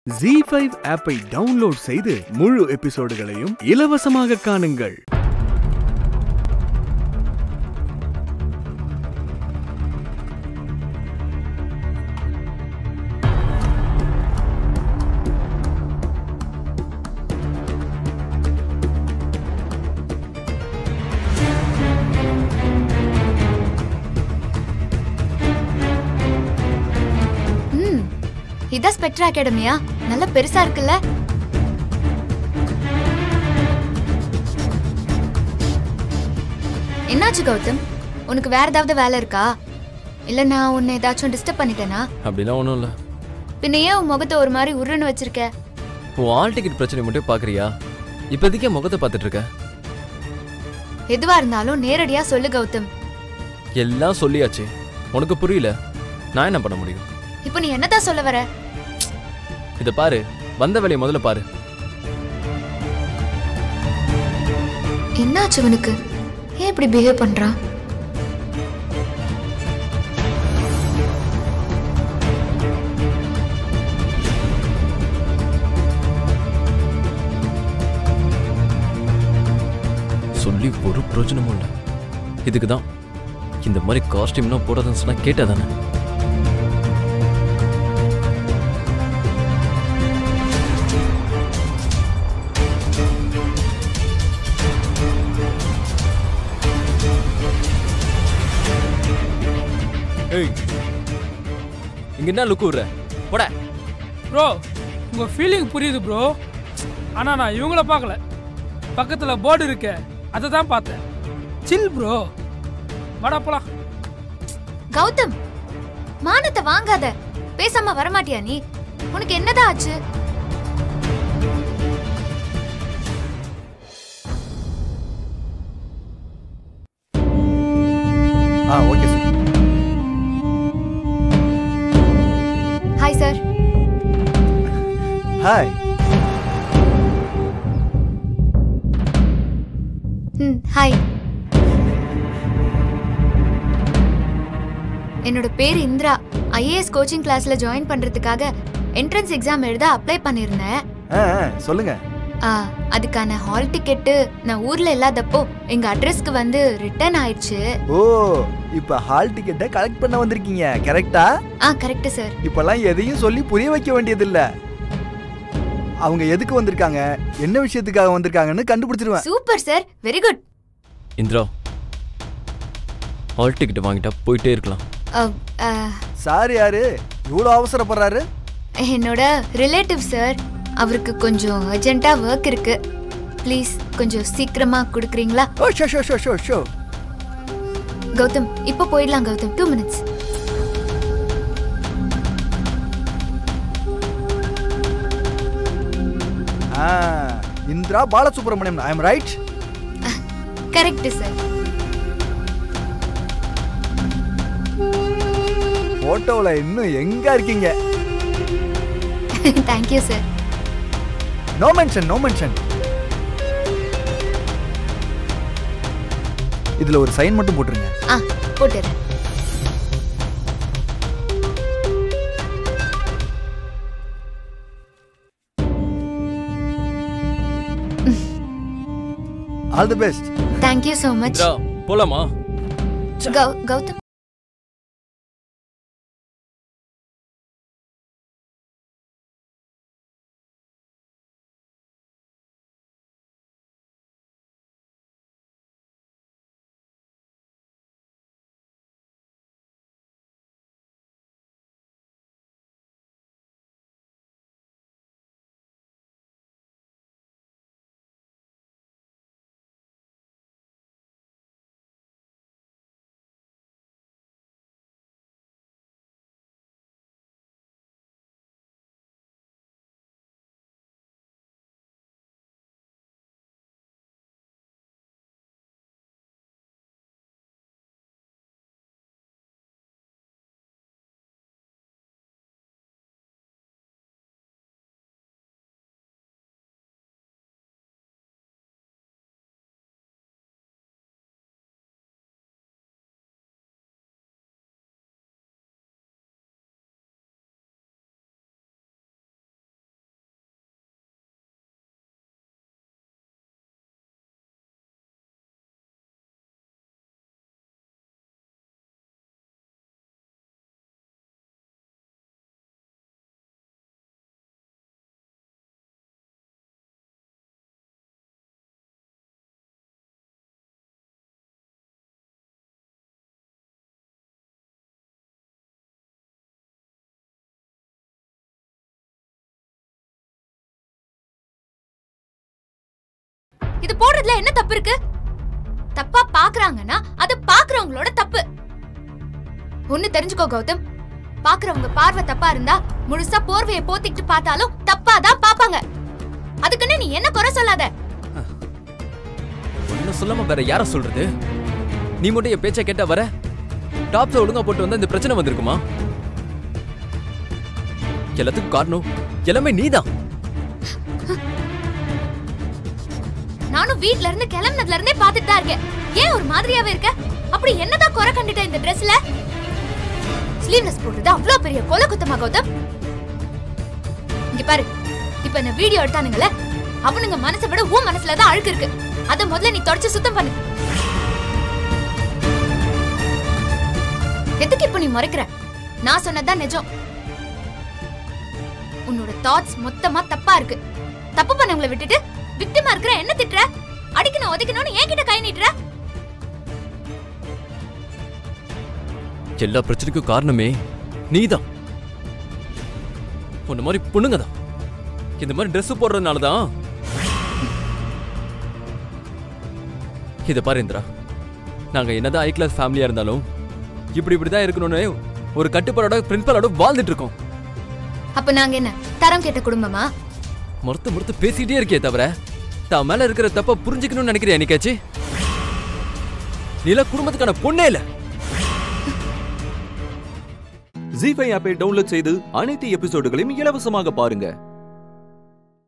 Z5 ஆப்பை download செய்து முழு எபிசோடுகளையும் இலவசமாக காணுங்கள். இதான் ஸ்பெக்ட்ரா அகாடமியா? நல்ல பெருசா இருக்குல்ல? என்னாச்சு கௌதம்? உனக்கு வேற ஏதாவது வேலை இருக்கா? இல்ல நான் உன்னை ஏதாச்சும் டிஸ்டர்ப் பண்ணிட்டேனா? அப்படிலாம் ஒன்றும் இல்லை. பின்ன ஏன் உன் முகத்தை ஒரு மாதிரி உருன்னு வச்சிருக்க? உன் ஆல் டிக்கெட் பிரச்சனை மட்டும் பார்க்குறியா? இப்போதைக்கு முகத்தை பார்த்துட்டு இருக்க. எதுவா இருந்தாலும் நேரடியா சொல்லு கௌதம். எல்லாம் சொல்லியாச்சு, உனக்கு புரியல, நான் என்ன பண்ண முடியும்? இப்போ நீ என்னதான் சொல்ல வர? இத பாரு, வந்த வேலையை முதல்ல பாரு. என்னாச்சு உனக்கு? ஏன் இப்படி பிஹேவ் பண்றான்? சொல்லி ஒரு பிரயோஜனமும் இல்லை. இதுக்குதான் இந்த மாதிரி காஸ்டியூம்லாம் போடாதுன்னு சொன்னா கேட்டாதானே? இங்க என்ன லுக் விடுற? போட ப்ரோ. உங்க ஃபீலிங் புரியுது ப்ரோ. ஆனா நான் இவங்கள பார்க்கல, பக்கத்துல போர்டு இருக்கு, அதை தான் பார்த்தேன். சில் ப்ரோ, வாடா போலாம். கௌதம், மானத்தை வாங்காத. பேசாம வரமாட்டியா நீ? உனக்கு என்னதான் ஆச்சு? Okay sir. Hi sir. Hi. Hi. என்னோட பேர் இந்திரா. ஐஏஎஸ் கோச்சிங் கிளாஸ்ல ஜாயின் பண்றதுக்காக என்ட்ரன்ஸ் எக்ஸாம் எழுத அப்ளை பண்ணிருந்தேன். சொல்லுங்க. அதுக்கான ஹால் டிக்கெட் நான் ஊர்ல இல்லாதப்போ எங்க அட்ரஸ்க்கு வந்து ரிட்டர்ன் ஆயிடுச்சு. ஓ, இப்ப ஹால் டிக்கெட்டை கலெக்ட் பண்ண வந்திருக்கீங்க, கரெக்ட்டா? Correct sir. இப்பெல்லாம் எதையும் சொல்லி புரிய வைக்க வேண்டியது இல்ல. அவங்க எதுக்கு வந்திருக்காங்க, என்ன விஷயத்துக்காக வந்திருக்காங்கன்னு கண்டுபிடிச்சிருவேன். Super sir, very good. Indira, hall ticket வாங்கிட்டா போயிட்டே இருக்கலாம். சார் யாரு இவ்வளோ அவசரப்படுறாரு? என்னோட ரிலேட்டிவ் சார். அவருக்கு கொஞ்சம் அர்ஜென்ட்டா வர்க் இருக்கு. ப்ளீஸ் கொஞ்சம் சீக்கிரமா கொடுக்குறீங்களா? Oh show show show show show. Gautham, இப்போ போயிடலாம் Gautham. 2 minutes. Indira Balasubramaniam, I am right? Correct sir. போட்டோல இன்னும் எங்க இருக்கீங்க? Thank you sir. No mention, no mention. இதுல ஒரு சைன் மட்டும் போட்டுருங்க. போட்டுறேன். All the best. Thank you so much. போலாமா? கௌதம். இது போடுறதுல என்ன தப்பு இருக்கு? தப்பா பாக்குறாங்கன்னா அது பாக்குறவங்களோட தப்பு. ஒண்ணு தெரிஞ்சுக்கோ கௌதம், பாக்குறவங்க பார்வை தப்பா இருந்தா முழுசா போர்வையை போத்திட்டு பார்த்தாலும் தப்பாதான் பாப்பாங்க. அதுக்குன்னு நீ என்ன குறை சொல்லாத. ஒன்னும் சொல்லாம வேற யார சொல்றது? நீ மட்டும் என் பேச்ச கேட்டா வர டாப்ஸ ஒழுங்கா போட்டு வந்தா இந்த பிரச்சனை வந்திருக்குமா? எல்லாத்துக்கும் காரணம் எல்லாமே நீதான். நானும் வீட்ல இருந்து கிளம்பினதுல இருந்தே பாத்துட்டு தான் இருக்கேன். ஏன் ஒரு மாதிரியாவே இருக்க? அப்படி என்னதான் குறை கண்டுட்ட இந்த ட்ரெஸ்ல? ஸ்லீவ்லெஸ் போடுறது அவ்வளவு பெரிய கொலை குத்தமா கௌதம்? இங்க பாரு, இப்ப என்ன வீடியோ எடுத்தானுங்களே, அவனுங்க மனசை விட உன் மனசுலதான் அழுக்கு இருக்கு. அத முதல்ல நீ தொடச்சு சுத்தம் பண்ணு. எதுக்கு இப்ப நீ மறைக்கிற? நான் சொன்னதுதான் நிஜம். உன்னோட தாட்ஸ் மொத்தமா தப்பா இருக்கு. தப்பு பண்ணவங்களை விட்டுட்டு விக்டிமா இருக்கிற என்ன திட்டுற? அடிக்கணும் ஒதுக்கணும்னு என்கிட்ட கை நீட்டுற? எல்லா பிரச்சனைக்கும் காரணமே நீதான். உன்ன மாதிரி பொண்ணுங்க தான் இந்த மாதிரி ட்ரெஸ் போடுறதுனாலதான். இத பாரு இந்திரா, நாங்க என்னதான் ஹை கிளாஸ் ஃபேமிலியா இருந்தாலும் இப்படிதான் இருக்கணும்னு ஒரு கட்டுப்பாடோட பிரின்சிபலோட வாழ்ந்துட்டு இருக்கோம். அப்ப நாங்க என்ன தரம் கேட்ட குடும்பமா? மறுத்து பேசிட்டே இருக்கே தவிர தான் மேல இருக்கிற தப்ப புரிஞ்சுக்கணும்னு நினைக்கிறேன். என்னைக்காச்சு நீல குடும்பத்துக்கான பொண்ணே இல்ல. ஜீ5 ஆப்பை டவுன்லோட் செய்து அனைத்து எபிசோடுகளையும் இலவசமாக பாருங்க.